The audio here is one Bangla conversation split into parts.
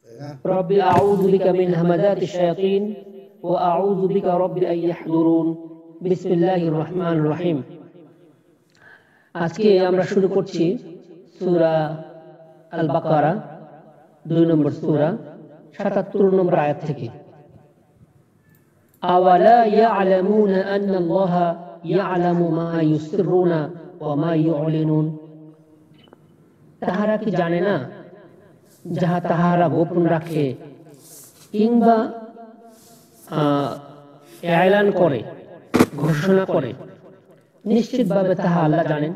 রব্বি আউযু বিকা মিন হামাযাতিশ শায়াতিন ওয়া আউযু বিকা রব্বি আন ইয়াহদুরুন। বিসমিল্লাহির রহমানির রহিম। আজকে আমরা শুরু করছি সূরা আল বাকারা 2 নম্বর সূরা 77 নম্বর আয়াত থেকে। আওয়ালা ইয়ালামুনা আন্নাল্লাহা ইয়ালামু মা ইউসিররুনা ওয়া মা ইউলিনুন। তাহারা কি জানে না যাহা তাহারা গোপন রাখে কিংবা এলান করে, ঘোষণা করে, নিশ্চিতভাবে তাহা আল্লাহ জানেন।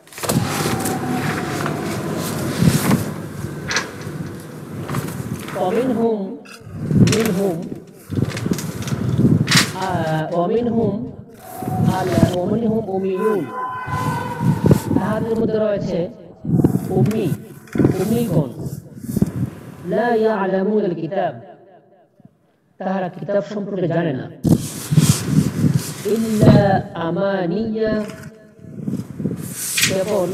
তাহাদের মধ্যে রয়েছে উম্মীগণ, লা ইয়ালামুনাল কিতাব, তাহারা কিতাব সম্পর্কে জানে না, ইল্লা আমানিয়া, কেবল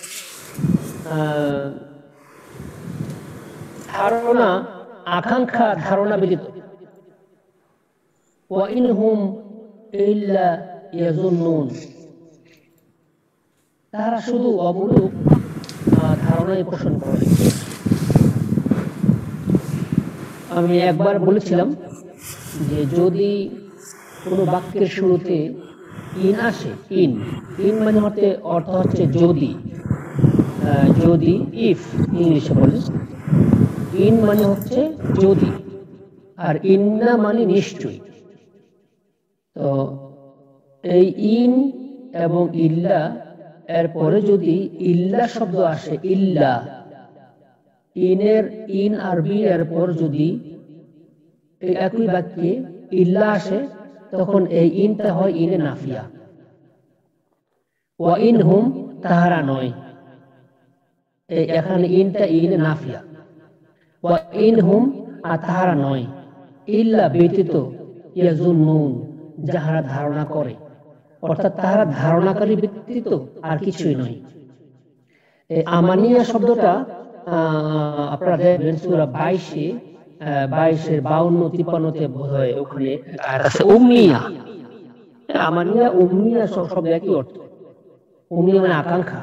ধারণা, আকাঙ্ক্ষা, ধারণা ব্যতীত। ওয়া ইনহুম ইল্লা ইয়াজুন্নুন, তারা শুধু অমূলক ধারণাই পোষণ করে। আমি একবার বলেছিলাম যে যদি কোনো বাক্যের শুরুতে ইন আসে, ইন মানে অর্থ হচ্ছে যদি, ইফ ইংলিশে বলে, ইন মানে হচ্ছে যদি, আর ইন্না মানে নিশ্চয়ই। তো এই ইন এবং ইল্লা এর পরে যদি ইল্লা শব্দ আসে, ইল্লা, ইন আরবি এর পর যদি এই একই বাক্যে ইল্লা আসে তখন এই ইনটা হয় ইনে নাফিয়া। ওয়া ইনহুম, তাহারা নয়, এখানে ইনটা ইনে নাফিয়া। ওয়া ইনহুম, আর তাহারা নয়, ইল্লা ব্যতীত, ইয়াজুন্নুন, যাহারা ধারণা করে, অর্থাৎ তাহারা ধারণাকারী ব্যতীত আর কিছুই নয়। আমানিয়া শব্দটা আপনারা দেখবেন সূরা 22-এর 52-53 বোধ হয়, ওখানে উম্মিয়া, আমানিয়া উম্মিয়া শব্দ একই অর্থ। উম্মিয়া মানে আকাঙ্ক্ষা।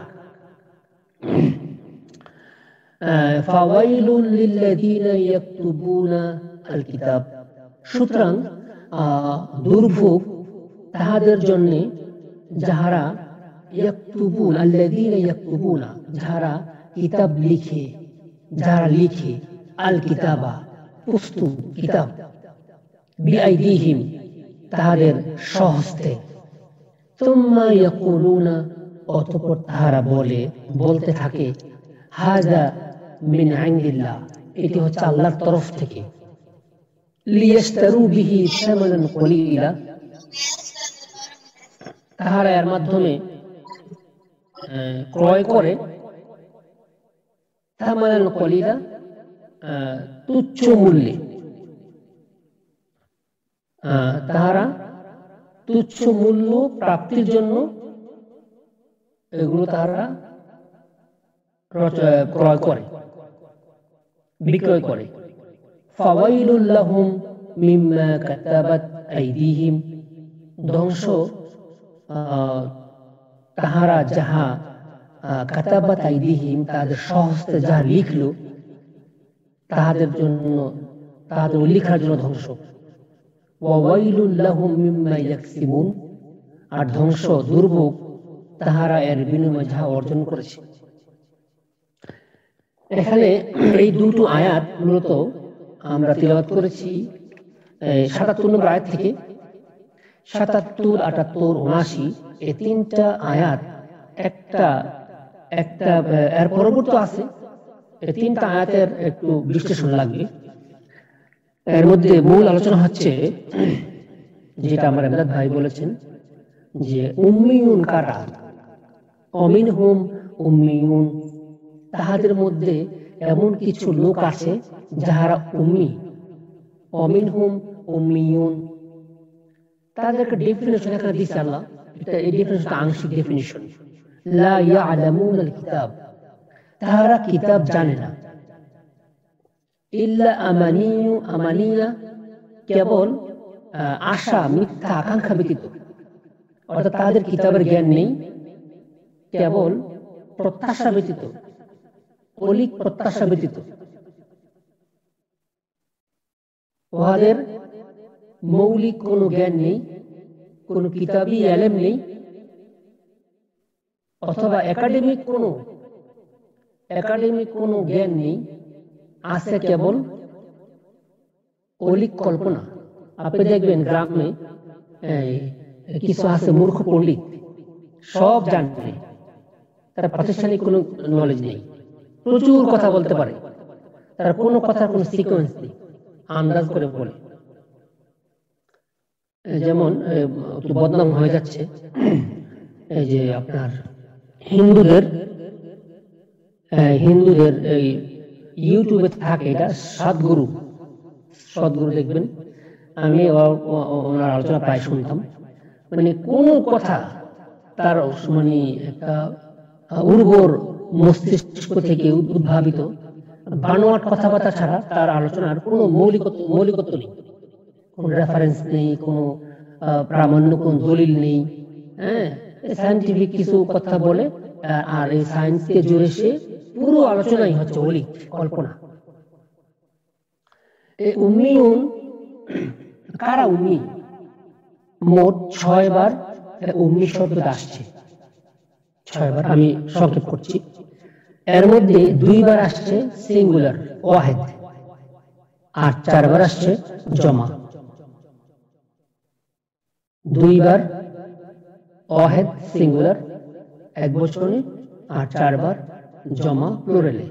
ফাওয়াইলুল লিল্লাযীনা ইয়াকতুবুনা আল কিতাব, সুতরাং দুর্ভোগ তাহাদের জন্য যাহারা ইয়াকতুবুন, আল্লাযীনা ইয়াকতুবুনা, যাহারা কিতাব লিখে, যাহারা লিখে, আল কিতাবা, পুস্তক, কিতাব, বিআইদিহিম, তাহাদের স্বহস্তে, সুম্মা ইয়াকুলুনা, অতঃপর তাহারা বলতে থাকে, হাযা মিন ইনদিল্লাহ, এটি হচ্ছে আল্লাহর তরফ থেকে, লিয়াশতারু বিহি সামানান কলিলা, তাহারা এর মাধ্যমে ক্রয় করে, সামানান কলিলা, তুচ্ছ মূল্যে, তাহারা তুচ্ছ মূল্য প্রাপ্তির জন্য এগুলো তাহারা ক্রয় করে, বিক্রয় করে। ফাওয়াইলুল লাহুম মিম্মা কাতাবাত আইদিহিম, ধ্বংস তাহারা যাহা কাতাবাত আইদিহিম, তাদের স্বহস্তে যাহা লিখলো, তাহাদের জন্য, তাহাদের লিখার জন্য ধ্বংস। ওয়া ওয়াইলুল লাহুম মিম্মা ইয়াকসিবুন, আর ধ্বংস, দুর্ভোগ তাহারা এর বিনিময়ে যাহা অর্জন করেছে। এখানে এই দুটো আয়াত মূলত আমরা তিলাওয়াত করেছি 77 নম্বর আয়াত থেকে 77, 78, 79, এই তিনটা আয়াত একটা এর পরবর্তী আছে। এই তিনটা আয়াতের একটু বিশ্লেষণ লাগবে। এর মধ্যে মূল আলোচনা হচ্ছে যেটা আমার এমদাদ ভাই বলেছেন যে উম্মিয়ুন কারা, অমিনহুম উম্মিয়ুন, তাহাদের মধ্যে এমন কিছু লোক আছে যাহারা উম্মি, অমিনহুম উম্মিয়ুন, তাদেরকে ডেফিনিশন এখানে দিয়েছে আল্লাহ। এটা এই ডেফিনিশনটা আংশিক ডেফিনিশন। লা ইয়ালামুনাল কিতাব, তাহারা কিতাব জানে না। ইল্লা আমানিয়ু, আমানিয়া কেবল আশা, মিথ্যা আকাঙ্ক্ষা ব্যতীত। অর্থাৎ তাদের কিতাবের জ্ঞান নেই, কেবল প্রত্যাশা ব্যতীত, অলিক প্রত্যাশা ব্যতীত। ওদের মৌলিক কোনো জ্ঞান নেই, কোনো কিতাবী এলেম নেই, অথবা একাডেমিক কোনো জ্ঞান নেই। আছে কেবল অলিক কল্পনা। আপনি দেখবেন গ্রামে কিছু আছে মূর্খ পণ্ডিত, সব জানে, তার প্রাতিষ্ঠানিক কোনো নলেজ নেই, প্রচুর কথা বলতে পারে, তার কোনো কথার কোনো সিকোয়েন্স নেই, আন্দাজ করে বলে। যেমন একটু বদনাম হয়ে যাচ্ছে, এই যে আপনার হিন্দুদের এই ইউটিউবে থাকে, এটা সদ্গুরু দেখবেন, আমি ওনার আলোচনা প্রায় শুনতাম। মানে কোন কথা তার মানে একটা উর্বর মস্তিষ্ক থেকে উদ্ভাবিত বানোয়াট কথাবার্তা ছাড়া তার আলোচনার কোনো মৌলিকত্ব নেই, কোন রেফারেন্স নেই, কোনো প্রামাণ্য কোন দলিল নেই। হ্যাঁ, সায়েন্টিফিক কিছু কথা বলে, আর এই সায়েন্সকে জুড়ে সে পুরো আলোচনাই হচ্ছে অলিক কল্পনা। এই উম্মিয়ুন কারা? উম্মি মোট 6 বার উম্মি শব্দটা আসছে, 6 বার। আমি সংক্ষেপ করছি। এর মধ্যে 2 বার আসছে সিঙ্গুলার ওয়াহিদ, আর 4 বার আসছে জমা। 2 বার ওয়াহিদ সিঙ্গুলার একবচনে, আর 4 বার জমা প্লুরালে।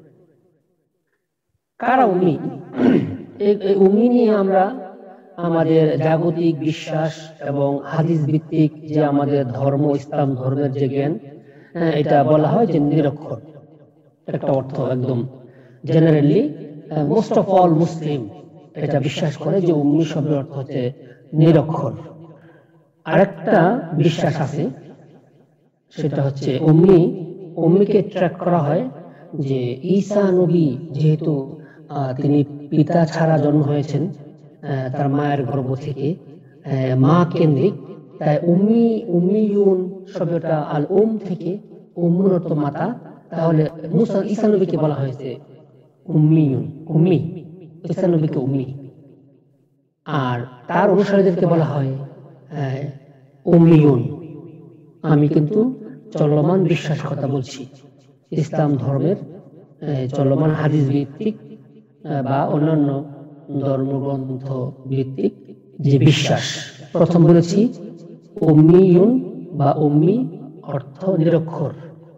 কারা উম্মি? এই উম্মি নিয়ে আমরা আমাদের জাগতিক বিশ্বাস এবং হাদিস ভিত্তিক যে আমাদের ধর্ম, ইসলাম ধর্মের যে জ্ঞান, এটা বলা হয় যে নিরক্ষর। একটা অর্থ একদম জেনারেলি মোস্ট অফ অল মুসলিম এটা বিশ্বাস করে যে উম্মি শব্দের অর্থ হচ্ছে নিরক্ষর। আরেকটা বিশ্বাস আছে, সেটা হচ্ছে উম্মিকে ট্র্যাক করা হয় যে ঈসা নবী যেহেতু তিনি পিতা ছাড়া জন্ম হয়েছেন, তার মায়ের গর্ভ থেকে, মা কেন্দ্রিক, তাই উম্মিয়ুন শব্দটা আল থেকে উম্মুন অর্থ মাতা, তাহলে ঈসা নবীকে বলা হয়েছে উম্মিয়ুন, উম্মি, ঈসা নবীকে উম্মি। আর তার অনুসারীদেরকে বলা হয় উম্মিয়ুন। আমি কিন্তু চলমান বিশ্বাসের কথা বলছি, ইসলাম ধর্মের চলমান হাদিস ভিত্তিক বা অন্যান্য ধর্মগ্রন্থ ভিত্তিক যে বিশ্বাস। প্রথম বলেছি উম্মিয়ুন বা উম্মি অর্থ নিরক্ষর।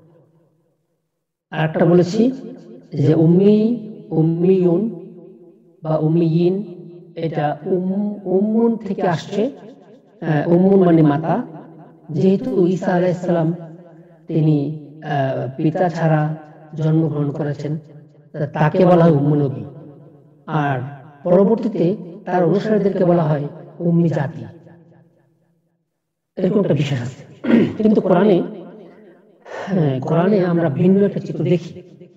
আর একটা বলেছি যে উম্মিয়ুন বা উম্মিয়িন, এটা উম্মুন থেকে আসছে। উম্মুন মানে মাতা। যেহেতু ঈসা আলাইহিস সালাম তিনি পিতা ছাড়া জন্মগ্রহণ করেছেন, তাকে বলা হয় উম্মু নবী। আর পরবর্তীতে তার অনুসারীদেরকে বলা হয় উম্মি জাতি। এরকম একটা বিশ্বাস আছে। কিন্তু কোরআনে আমরা ভিন্ন একটা চিত্র দেখি।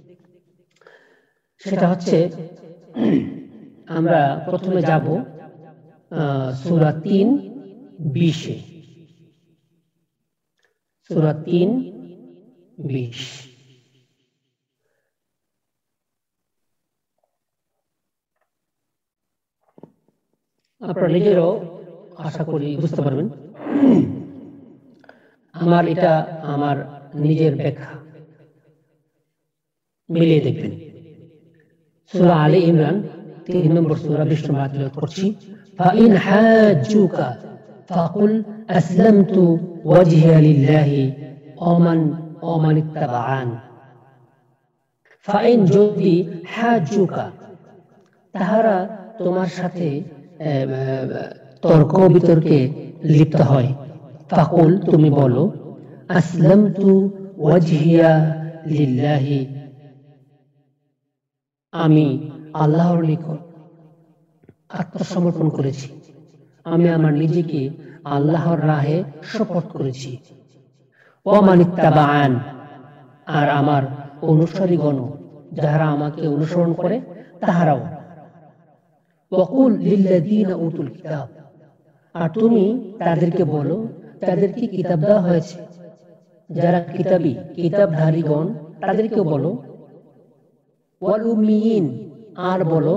সেটা হচ্ছে, আমরা প্রথমে যাব সূরা 3:20-এ। সূরা 3:20। আপনারা নিজেরও আশা করি বুঝতে পারবেন। এটা আমার নিজের ব্যাখ্যা, মিলিয়ে দেখবেন। সূরা আলে ইমরান 3 নম্বর সূরা 20 নম্বর আয়াত তেলাওয়াত করছি। ফাইন হাজ্জুকা ফাকুল আসলামতু ওয়াজহিয়া লিল্লাহি ওয়া মান ইত্তাবাআন। ফাইন, যদি, হাজ্জুকা তাহারা তোমার সাথে তর্ক বিতর্কে লিপ্ত হয়, ফাকুল তুমি বলো, আসলামতু ওয়াজহিয়া লিল্লাহি, আমি আল্লাহর নিকট আত্মসমর্পণ করেছি, আমি আমার নিজেকে আল্লাহর রাহে শপথ করেছি। ওয়া মান ইত্তাবাআন, আর আমার অনুসারীগণ যাহারা আমাকে অনুসরণ করে তাহারাও। ওয়াকুল লিল্লাযীনা উতুল কিতাব, আর তুমি তাদেরকে বলো তাদেরকে কিতাব দেওয়া হয়েছে, যারা কিতাবী কিতাবধারীগণ তাদেরকে বলো, ওয়াল উম্মিয়িন, আর বলো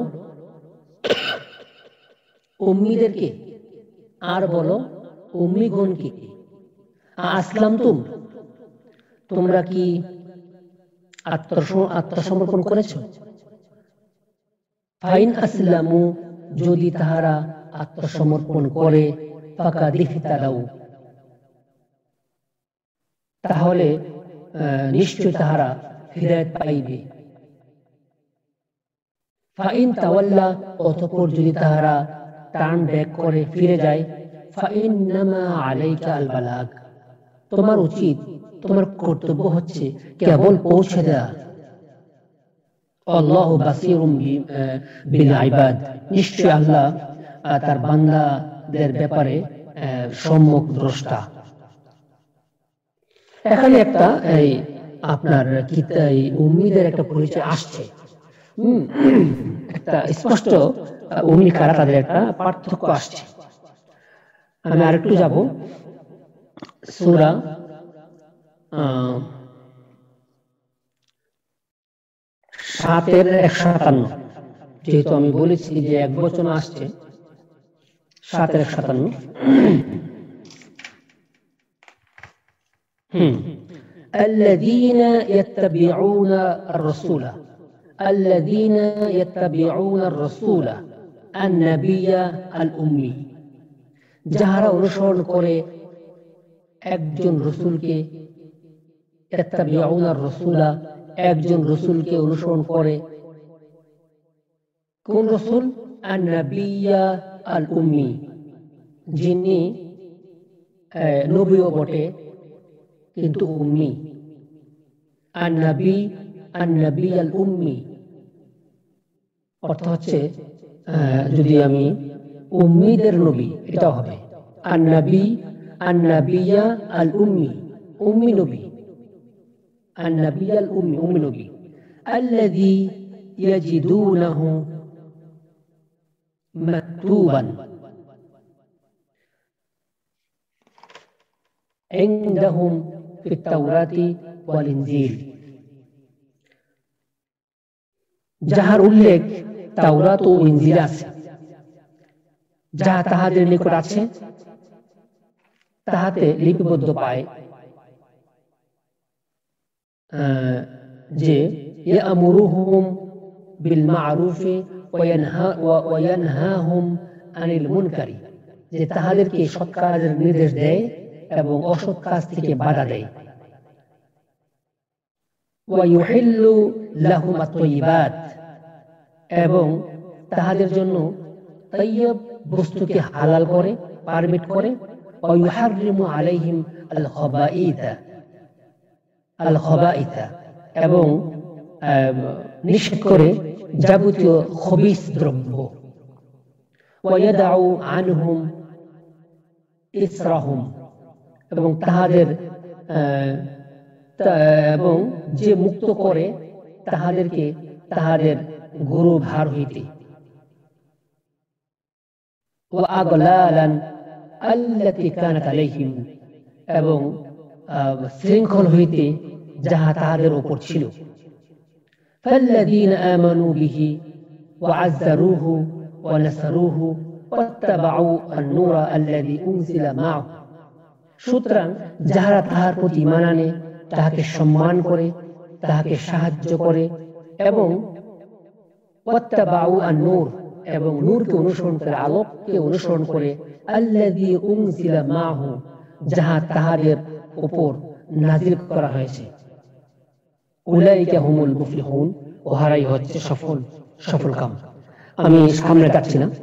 উম্মিদেরকে, আর বলো উম্মিগণকে, আসলামতুম, তোমরা কি আত্মসমর্পণ করেছো? ফাইন আসলামু, যদি তাহারা আত্মসমর্পণ করে, ফাকাদ ইহতাদাউ, তাহলে নিশ্চয় তাহারা হিদায়াত পাইবে। ফাইন তাওয়াল্লা, অতঃপর যদি তাহারা টার্ন ব্যাক করে ফিরে যায়, ফাইন্নামা আলাইকা আল বালাগ, তোমার উচিত, তোমার কর্তব্য হচ্ছে কেবল পৌঁছে দেয়া। আল্লাহু বাসীরুম বিল ইবাদ, নিশ্চয় আল্লাহ তার বান্দাদের ব্যাপারে সম্যক দ্রষ্টা। এখানে একটা আপনার উম্মিদের একটা পরিচয় আসছে, একটা স্পষ্ট উম্মি কারা তাদের একটা পার্থক্য আসছে। আমি আরেকটু যাব সূরা 7:57, যেহেতু আমি বলেছি যে এক বচন আসছে, 7:57 الذين يتبعون الرسول الذين يتبعون الرسول النبي الأمي, যাহারা অনুসরণ করে একজন রসুলকে, ইয়াত্তাবিউনা রাসূলা, একজন রসুলকে অনুসরণ করে। কোন রসুল? আন-নাবিয়্যা আল-উম্মি, যিনি নবীও বটে কিন্তু উম্মি। আন-নাবী আল-উম্মি অর্থ হচ্ছে, যদি আমি উম্মিদের নবী, এটাও হবে আন-নাবিয়্যা আল-উম্মি, উম্মি নবী, النبي الأمي، أم نبي، الذي يجدونه مكتوبا عندهم في التوراة والإنجيل, যাহার উল্লেখ তাওরাত ও ইনজিল আছে, যাহা তাহাদের নিকট আছে, তাহাতে লিপিবদ্ধ পায় যে ইয়ামুরুহুম বিল মা'রুফি ওয়া ইয়ানহাহুম আনিল মুনকারি, যে তাহাদেরকে সৎ কাজের নির্দেশ দেয় এবং অসৎ কাজ থেকে বাধা দেয়। ওয়া ইউহিল্লু লাহুম আত-তাইয়্যিবাত, এবং তাহাদের জন্য তাইয়্যিব বস্তুকে হালাল করে, পারমিট করে। ওয়া ইউহাররিমু আলাইহিম আল খাবাইথা, এবং নিষেধ করে যাবতীয় খবিস দ্রব্য। ওয়া ইয়াদাউ আনহুম ইসরাহুম, এবং তাহাদের এবং যে মুক্ত করে তাহাদেরকে তাহাদের গুরু ভার হইতে। ওয়া আগলালান আল্লাতী কানাত আলাইহিম, এবং শৃঙ্খল হইতে যাহা তাহাদের উপর ছিল। ফাল্লাযীনা আমানু বিহি ওয়া আযযারুহু ওয়া নাসারুহু ওয়াত্তাবাউ আন-নূরা আল্লাযী উনজিলা মা'হু, সুতরাং যাহারা তাহার প্রতি ঈমান আনে, তাহাকে সম্মান করে, তাহাকে সাহায্য করে, এবং ওয়াত্তাবাউ আন-নূর, এবং নূরকে অনুসরণ করে, আলোককে অনুসরণ করে, আল্লাযী উনজিলা মা'হু, যাহা তাহাদের উপর নাজিল করা হয়েছে। উলাইকা হুমুল মুফলিহুন, ওহারাই হচ্ছে সফলকাম। আমি সামনে যাচ্ছি না,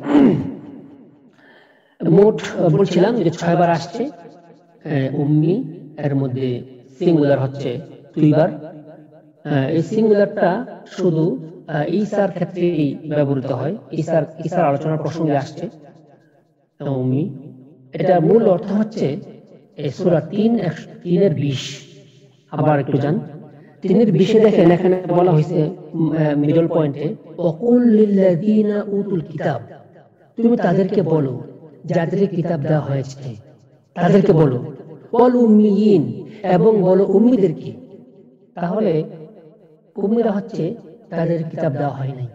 মোট বলছিলাম যে 6 বার আসছে উম্মি, এর মধ্যে সিঙ্গুলার হচ্ছে 2 বার। এই সিঙ্গুলারটা শুধু ঈসার ক্ষেত্রেই ব্যবহৃত হয়, ঈসার আলোচনার প্রসঙ্গে আসছে উম্মি। এটা মূল অর্থ হচ্ছে সূরা 3:20। আবার একটু যান, তিনের বিশে দেখেন এখানে বলা হয়েছে মিডল পয়েন্টে, ওয়াকুল লিল্লাযীনা উতুল কিতাব, তুমি তাদেরকে বলো যাদের কিতাব দেওয়া হয়েছে, তাদেরকে বলো, ওয়াল উম্মিয়িন, এবং বলো উম্মিদেরকে। তাহলে উম্মিরা হচ্ছে তাদের কিতাব দেওয়া হয় নাই।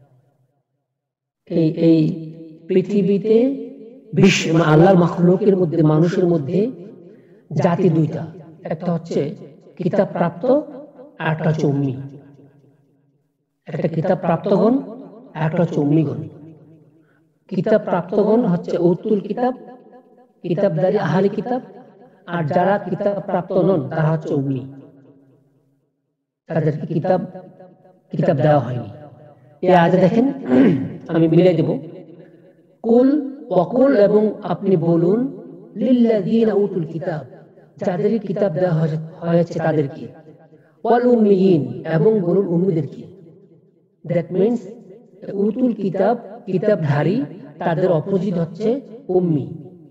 এই পৃথিবীতে আল্লাহর মাখলুকের মধ্যে, মানুষের মধ্যে জাতি দুইটা, একটা হচ্ছে কিতাব প্রাপ্ত, আর একটা হচ্ছে উম্মি। একটা কিতাব প্রাপ্তগণ, আর একটা হচ্ছে উম্মিগণ। কিতাব প্রাপ্তগণ হচ্ছে উতুল কিতাব, কিতাবদারি আহলি কিতাব, আর যারা কিতাব প্রাপ্ত নন তারা হচ্ছে উম্মি, তাদেরকে কিতাব দেওয়া হয়নি। এই আয়াতে দেখেন, আমি মিলে দেব, কুল ওয়াকুল, এবং আপনি বলুন, লিল্লাযীনা উতুল কিতাব, যাদের কিতাব দেওয়া হয়েছে তাদেরকে, ওয়াল উম্মিয়িন, এবং বলুন উম্মিদেরকে। দ্যাট মিন্স উতুল কিতাব, কিতাবধারী, তাদের অপোজিট হচ্ছে উম্মি,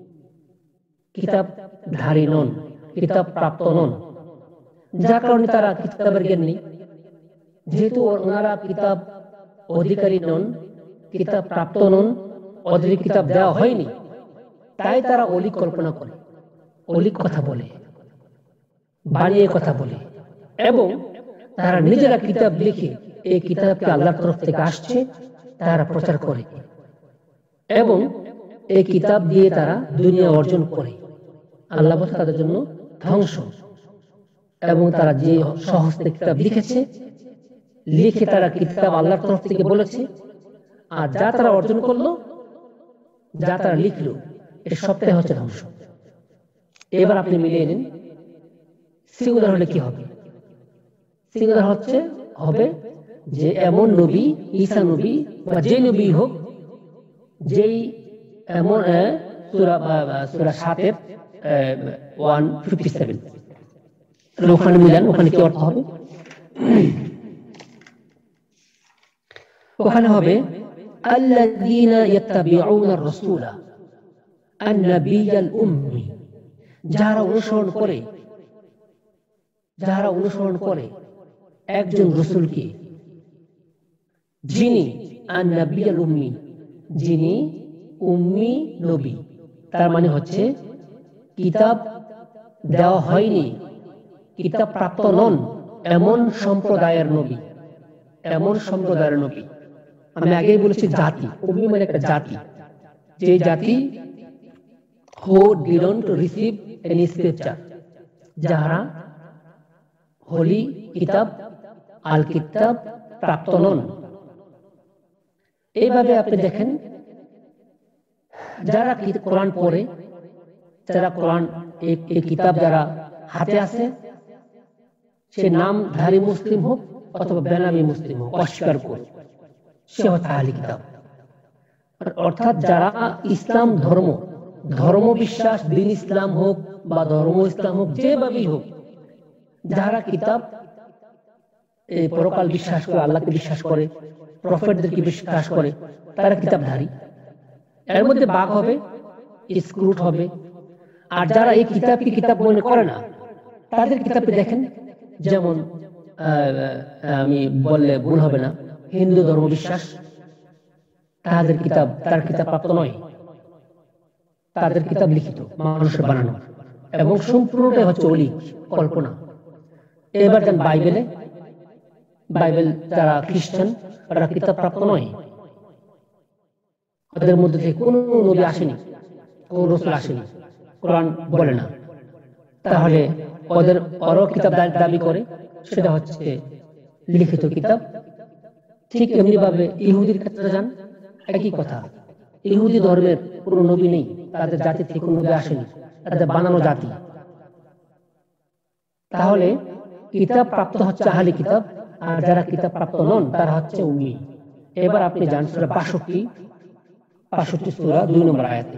কিতাবধারী নন, কিতাব প্রাপ্ত নন, যার কারণে তারা কিতাবের জ্ঞান নেই। যেহেতু ওনারা কিতাব অধিকারী নন, কিতাব প্রাপ্ত নন, ওদের কিতাব দেওয়া হয়নি, তাই তারা অলিক কল্পনা করে, অলিক কথা বলে, বানিয়ে কথা বলে, এবং তারা নিজেরা কিতাব লিখে এই কিতাবকে আল্লাহর তরফ থেকে আসছে তারা প্রচার করে, এবং এই কিতাব দিয়ে তারা দুনিয়া অর্জন করে। আল্লাহ বলে তাদের জন্য ধ্বংস। এবং তারা যে সহস্তে কিতাব লিখে তারা কিতাব আল্লাহর তরফ থেকে বলেছে, আর যা তারা অর্জন করলো, যা তারা লিখলো, এর সবটাই হচ্ছে ধ্বংস। এবার আপনি মিলিয়ে নিন, সিঙ্গুলার হলে কি হবে? সিঙ্গুলার হবে যে এমন নবী, ঈসা নবী বা যে নবী হোক, যেই এমন সূরা 7 157, ওখানে মিলান, ওখানে কি অর্থ হবে? ওখানে হবে আল্লাযীনা ইয়াত্তাবিউনার রাসূলা আন-নাবিয়্যাল উম্মি, যারা অনুসরণ করে একজন রাসূলকে, যিনি আন-নাবিয়্যাল উম্মি, যিনি উম্মি নবী। তার মানে হচ্ছে কিতাব দেওয়া হয়নি, কিতাব প্রাপ্ত নন, এমন সম্প্রদায়ের নবী, এমন সম্প্রদায়ের নবী। আমি আগেই বলেছি জাতি, উম্মি মানে একটা জাতি, যে জাতি who didn't receive any scripture, যারা হোলি কিতাব, আল কিতাব প্রাপ্ত নন। এইভাবে আপনি দেখেন, যারা কোরআন পড়ে, যারা কোরআন এই কিতাব যারা হাতে আছে, সে নামধারী মুসলিম হোক অথবা বেনামী মুসলিম হোক, অস্বীকার করে, সে হচ্ছে আহলি কিতাব। অর্থাৎ যারা ইসলাম ধর্ম বিশ্বাস, দিন ইসলাম হোক বা ধর্ম ইসলাম হোক, যেভাবেই হোক, যারা কিতাব এই পরকাল বিশ্বাস করে, আল্লাহকে বিশ্বাস করে, প্রফেটদেরকে বিশ্বাস করে, তারা কিতাবধারী। এর মধ্যে ভাগ হবে, স্ক্রুট হবে। আর যারা এই কিতাবকে কিতাব মনে করে না, তাদের কিতাবকে দেখেন, যেমন আমি বললে ভুল হবে না, হিন্দু ধর্ম বিশ্বাস, তার কিতাব প্রাপ্ত নয়, তাদের কিতাব লিখিত, মানুষের বানানো, এবং সম্পূর্ণটাই হচ্ছে অলিক কল্পনা। এবার যান বাইবেল যারা খ্রিস্টান, তারা কিতাব প্রাপ্ত নয়, ওদের মধ্যে থেকে কোন নবী আসেনি, কোন রাসূল আসেনি, কোরআন বলে না। তাহলে ওরাও কিতাব দাবি করে, সেটা হচ্ছে লিখিত কিতাব। ঠিক এমনি ভাবে ইহুদির ক্ষেত্রে যান, একই কথা। ইহুদি ধর্মের কোন নবী নেই, তাদের জাতি থেকে কোন নবী আসেনি, তাদের বানানো জাতি। তাহলে কিতাব প্রাপ্ত হচ্ছে আহলি কিতাব, আর যারা কিতাব প্রাপ্ত নন তারা হচ্ছে উম্মি। এবার আপনি যান সূরা 65 সূরা 2 নম্বর আয়াতে।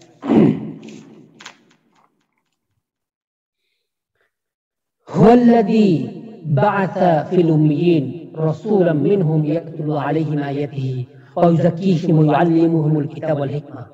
হুয়াল্লাযী বা'আসা ফিল উম্মিয়িন রাসূলাম মিনহুম ইয়াতলু আলাইহিম আয়াতিহি ওয়া ইউযাক্কিহিম ওয়া ইউআল্লিমুহুমুল কিতাব ওয়াল হিকমা।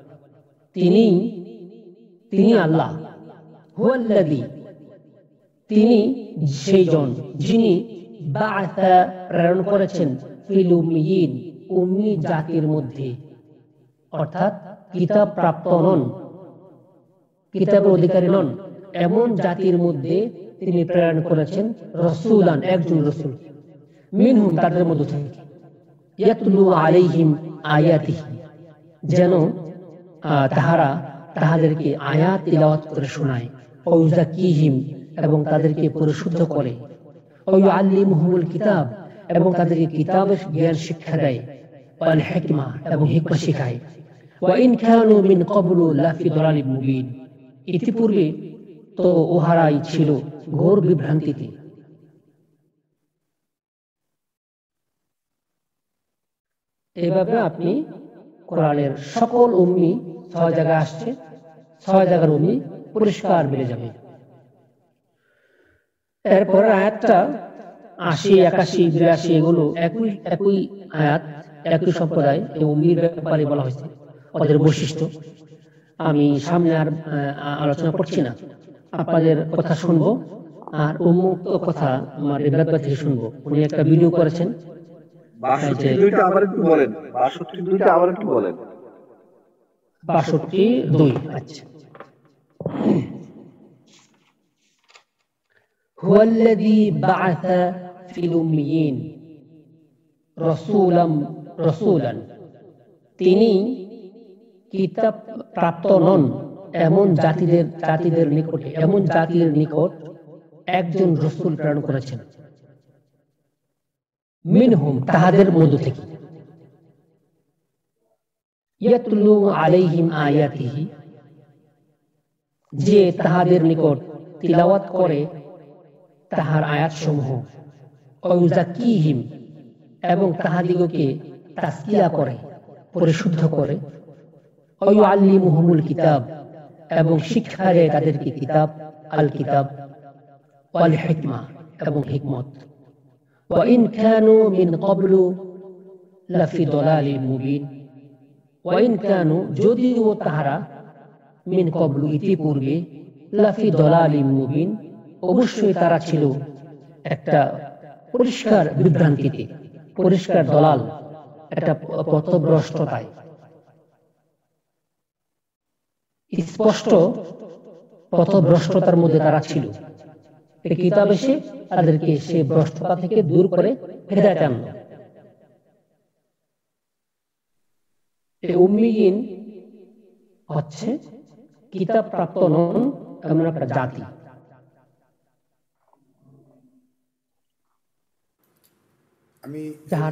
তিনি আল্লাহ, হুয়াল্লাযী, তিনি সেইজন যিনি বাআসা প্রেরণ করেছেন ফিল উম্মিয়িন উম্মি জাতির মধ্যে, অর্থাৎ কিতাব প্রাপ্ত নন, কিতাবের অধিকারী নন এমন জাতির মধ্যে তিনি প্রেরণ করেছেন রাসূলান, একজন রাসূল, মিনহুম তাদের মধ্য থেকে, ইয়াতলু আলাইহিম আয়াতিহি যেন তাহারা তাহাদেরকে আয়াত তিলাওয়াত করে শোনায়, ওয়া ইউযাক্কিহিম এবং তাদেরকে পরিশুদ্ধ করে, ওয়া ইউআল্লিমুহুমুল কিতাব এবং তাদেরকে কিতাবের জ্ঞান শিক্ষা দেয়, ওয়াল হিকমা এবং হিকমা শিখায়, ওয়া ইন কানু মিন ক্বাবলু লাফি দালালিম মুবিন ইতিপূর্বে তো উহারাই ছিল ঘোর বিভ্রান্তিতে। এইভাবে আপনি কোরআনের সকল উম্মি 6 জায়গায় আসছে, 6 জায়গার উম্মি পরিষ্কার মিলে যাবে। এরপর আয়াতটা 80, 81, 82 এগুলো একই আয়াত, একই সম্প্রদায় এই উম্মির ব্যাপারে বলা হয়েছে, ওদের বৈশিষ্ট্য। আমি সামনে আর আলোচনা করছি না, আপনাদের কথা শুনবো আর উন্মুক্ত কথা আমার রেবাত থেকে শুনবো। উনি একটা ভিডিও করেছেন। 62টা আবার একটু বলেন, 62টা আবার একটু বলেন। 62 আচ্ছা। হুয়াল্লাযী বাআসা ফিল উম্মিয়িন রাসূলান তিনি কিতাব প্রাপ্ত নন এমন জাতির নিকট একজন রাসূল প্রেরণ করেছেন, মিনহুম তাহাদের মধ্য থেকে, ইয়াতলু আলাইহিম আয়াতিহি যে তাহাদের নিকট তিলাওয়াত করে তাহার আয়াতসমূহ, ওয়া ইউযাক্কিহিম এবং তাহাদিগকে তাসকিয়া করে, পরিশুদ্ধ করে, ওয়া ইউআল্লিমুহুমুল কিতাব এবং শিক্ষা দেয় তাদেরকে কিতাব, আল কিতাব, ওয়াল হিকমা এবং হিকমত, ওয়া ইন কানু মিন ক্বাবলু লাফি দালালিম মুবিন ওয়া ইন কানু যদিও তাহারা মিন ক্বাবলু ইতিপূর্বে লাফি দালালিম মুবিন অবশ্যই তারা ছিল একটা পরিষ্কার বিভ্রান্তিতে, পরিষ্কার দলাল, একটা পথভ্রষ্টতায়, স্পষ্ট পথভ্রষ্টতার মধ্যে তারা ছিল। এই কিতাব এসে তাদেরকে সেই ভ্রষ্টতা থেকে দূর করে হেদায়েত আনল। এই উম্মিয়িন হচ্ছে কিতাব প্রাপ্ত নন এমন একটা জাতি। আমি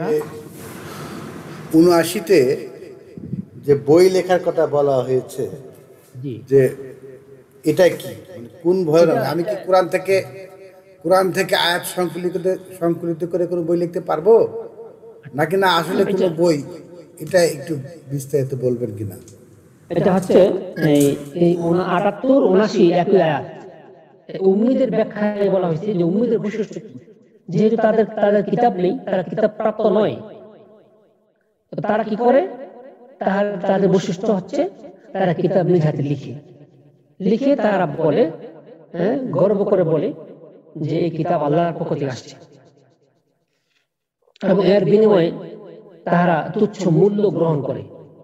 ৭৯-তে যে বই লেখার কথা বলা হয়েছে, যে এটা কি কোন ভয়, আমি কি কোরআন থেকে আয়াত সংকলিত করে কোনো বই লিখতে পারবো নাকি না আসলে কোনো বই, এটা একটু বিস্তারিত বলবেন কিনা? এটা হচ্ছে এই ৭৮, ৭৯ একই আয়াত। উম্মীদের ব্যাখ্যায় বলা হয়েছে যে উম্মীদের বৈশিষ্ট্য কি, যেহেতু তাদের কিতাব নেই, তারা কিতাব প্রাপ্ত নয়, তারা কি করে, তাদের বৈশিষ্ট্য হচ্ছে তারা কিতাব নিজ হাতে লিখে তারা বলে, গর্ব করে বলে যে এই কিতাব আল্লাহর পক্ষ থেকে আসছে, এবং এর বিনিময়ে তারা তুচ্ছ মূল্য গ্রহণ করে।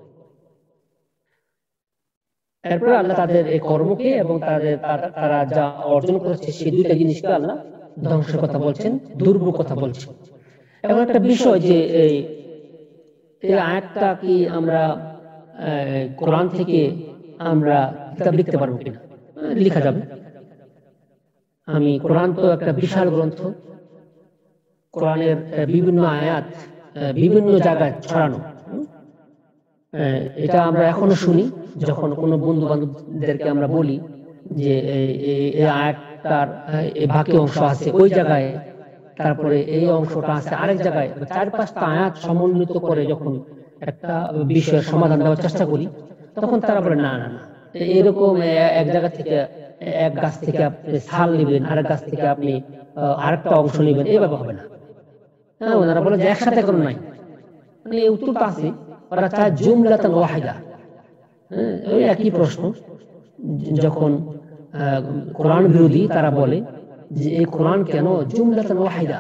এরপর আল্লাহ তাদের এই কর্মকে এবং তারা যা অর্জন করেছে সেই দুইটা জিনিসকে আল্লাহ ধ্বংসের কথা বলছেন, দুর্ভোগ কথা বলছেন। এখন একটা বিষয় যে এই আয়াতটা কি আমরা কোরআন থেকে আমরা কিতাব লিখতে পারবো কিনা? লেখা যাবে। কোরআন তো একটা বিশাল গ্রন্থ, কোরআনের বিভিন্ন আয়াত বিভিন্ন জায়গায় ছড়ানো। এটা আমরা এখনো শুনি, যখন কোনো বন্ধু বান্ধবদেরকে আমরা বলি যে এই আয়াতটার এই বাকি অংশ আছে ওই জায়গায়, তারপরে এই অংশটা আছে আরেক জায়গায়, 4-5টা আয়াত সমন্বিত করে যখন একটা বিষয়ের সমাধান দেওয়ার চেষ্টা করি, তখন তারা বলে না না না, এরকম এক জায়গা থেকে, এক গাছ থেকে আপনি ছাল নেবেন, আরেক গাছ থেকে আপনি আরেকটা অংশ নেবেন, এইভাবে হবে না। হ্যাঁ, ওনারা বলে যে একসাথে কোনো নাই, মানে এই উত্তরটা আছে, ওরা চায় জুমলাতান ওয়াহিদা। ওই একই প্রশ্ন যখন কোরআন বিরোধী তারা বলে যে এই কোরআন কেন জুমলাতান ওয়াহিদা,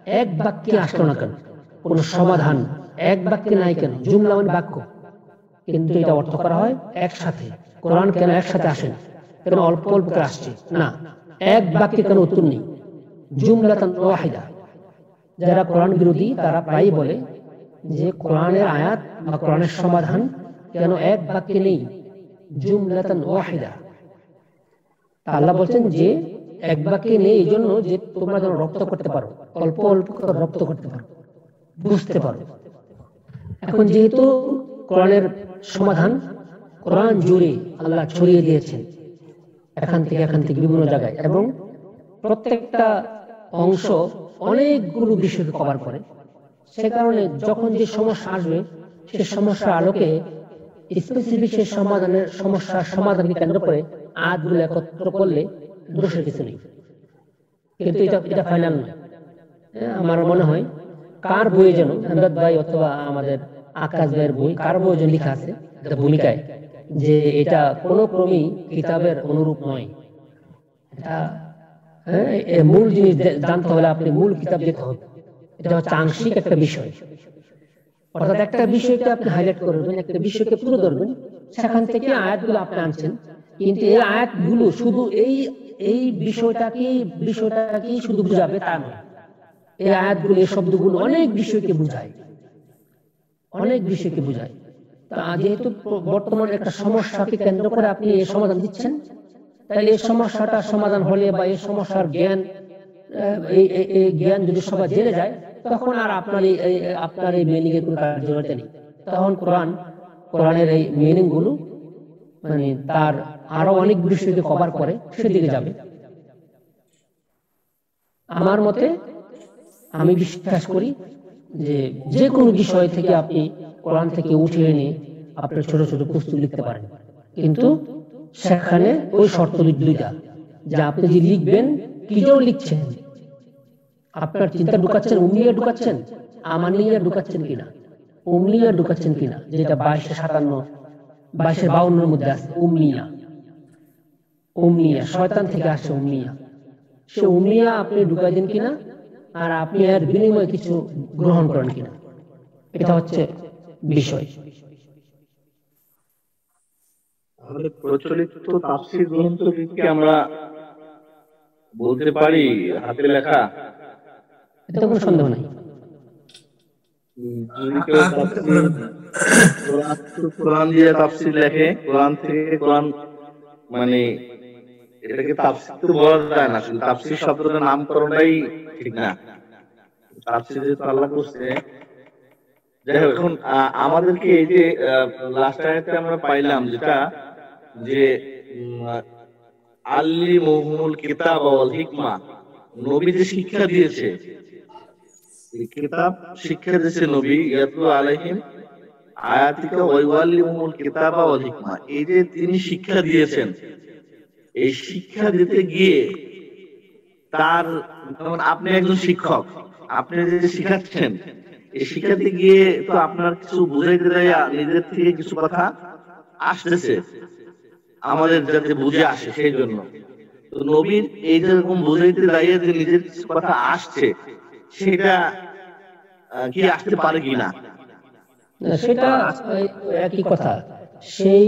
এক বাক্যে আসলো না কেন, কোন সমাধান এক বাক্যে নাই কেন, জুমলা মানে বাক্য, কিন্তু এটা অর্থ করা হয় একসাথে। কোরআন কেন একসাথে আসেন, কেন অল্প অল্প করে আসছে না, এক বাক্যে কেন উত্তর নেই, জুমলাতান ওয়াহিদা। যারা কোরআন বিরোধী তারা প্রায়ই বলে যে কোরআনের আয়াত বা কোরআনের সমাধান কেন এক বাক্যে নেই, জুমলাতান ওয়াহিদা। তা আল্লাহ বলছেন যে এক বাক্যে নেই এই জন্য যে তোমরা যেন রপ্ত করতে পারো, অল্প অল্প করে রপ্ত করতে পারো, বুঝতে পারো। এখন যেহেতু কোরআনের সমাধান কোরআন জুড়ে আল্লাহ ছড়িয়ে দিয়েছেন, এখান থেকে বিভিন্ন জায়গায়, এবং প্রত্যেকটা অংশ অনেকগুলো বিষয়কে কভার করে, সে কারণে যখন যে সমস্যা আসবে সে সমস্যার আলোকে স্পেসিফিক সেই সমস্যার সমাধানকে কেন্দ্র করে আয়াতগুলো একত্র করলে দোষের কিছু নেই। কিন্তু এটা ফাইনাল নয়। আমার মনে হয় কার বইয়ে যেন এমদাদ ভাই অথবা আমাদের আকাশ ভাইয়ের বই, কার বই যেন লেখা আছে এটা ভূমিকায়, যে এটা কোনো ক্রমেই কিতাবের অনুরূপ নয়। এটা মূল জিনিস জানতে হলে আপনি মূল কিতাব যেতে হবে। এটা হচ্ছে আংশিক একটা বিষয়, অর্থাৎ একটা বিষয়কে আপনি হাইলাইট করবেন, একটা বিষয়কে তুলে ধরবেন, সেখান থেকে আয়াতগুলো আপনি আনছেন, কিন্তু এই আয়াতগুলো শুধু এই বিষয়টাকেই শুধু বুঝাবে তা নয়। এই আয়াতগুলো, এই শব্দগুলো অনেক বিষয়কে বুঝায়, অনেক বিষয়কে বুঝায়। তা যেহেতু বর্তমান একটা সমস্যাকে কেন্দ্র করে আপনি এই সমাধান দিচ্ছেন, তাহলে এই সমস্যাটা সমাধান হলে বা এই সমস্যার জ্ঞান, এই জ্ঞান যদি সবাই জেনে যায়, তখন আর আপনার এই মিনিং এর কোনো কার্যকারিতা নেই। তখন কোরআনের এই মিনিং গুলো মানে তার আরো অনেক বিষয়কে কভার করে, সেদিকে যাবে। আমার মতে আমি বিশ্বাস করি যে কোনো বিষয় থেকে আপনি কোরআন থেকে উঠে এনে আপনার ছোট ছোট পুস্তক লিখতে পারেন, কিন্তু সেখানে ওই শর্ত দুইটা, যে আপনি যে লিখবেন কি যেন লিখছেন, আপনার চিন্তা ঢুকাচ্ছেন, উমনিয়া ঢুকাচ্ছেন, আমানিয়া ঢুকাচ্ছেন কিনা, উমনিয়া ঢুকাচ্ছেন কিনা, যেটা 2252 মধ্যে আছে। উমনিয়া শয়তান থেকে আসে, সে উমনিয়া আপনি ঢুকাই দেন কিনা, আর আপনি এর বিনিময়ে কিছু গ্রহণ করেন কিনা, এটা হচ্ছে বিষয়। তাহলে প্রচলিত তাফসীর গ্রন্থ কি আমরা বলতে পারি হাতে লেখা? এতে কোনো সন্দেহ নাই। যদি কেউ কোরআন দিয়ে তাফসীর লেখে, কোরআন থেকে কোরআন মানে এটাকে তাফসীর তো বলা যায় না, আসলে তাফসীর শব্দটার নামকরণটাই ঠিক না। তাফসীর যেহেতু আল্লাহ করছে, যাই হোক, এখন আমাদেরকে এই যে লাস্ট আয়াতে আমরা পাইলাম যেটা, যে আল্লিমুহুমুল কিতাব ওয়াল হিকমা, নবী যে শিক্ষা দিয়েছে, কিতাব শিক্ষা দিয়েছে নবী, ইয়াতলু আলাইহিম আয়াতিকা ওয়া ইউআল্লিমুহুমুল কিতাবা ওয়াল হিকমা, এই যে তিনি শিক্ষা দিয়েছেন, এই শিক্ষা দিতে গিয়ে তার, যেমন আপনি একজন শিক্ষক, আপনি যে শিখাচ্ছেন, এই শিখাতে গিয়ে তো আপনার কিছু বুঝাইতে দেয়া, নিজের থেকে কিছু কথা আসতেছে আমাদের যাতে বুঝে আসে, সেই জন্য তো নবীর এই যেরকম বুঝাইতে দাঁড়িয়ে যে নিজের কিছু কথা আসছে, সেটা কি আসতে পারে কিনা, সেটা একই কথা। সেই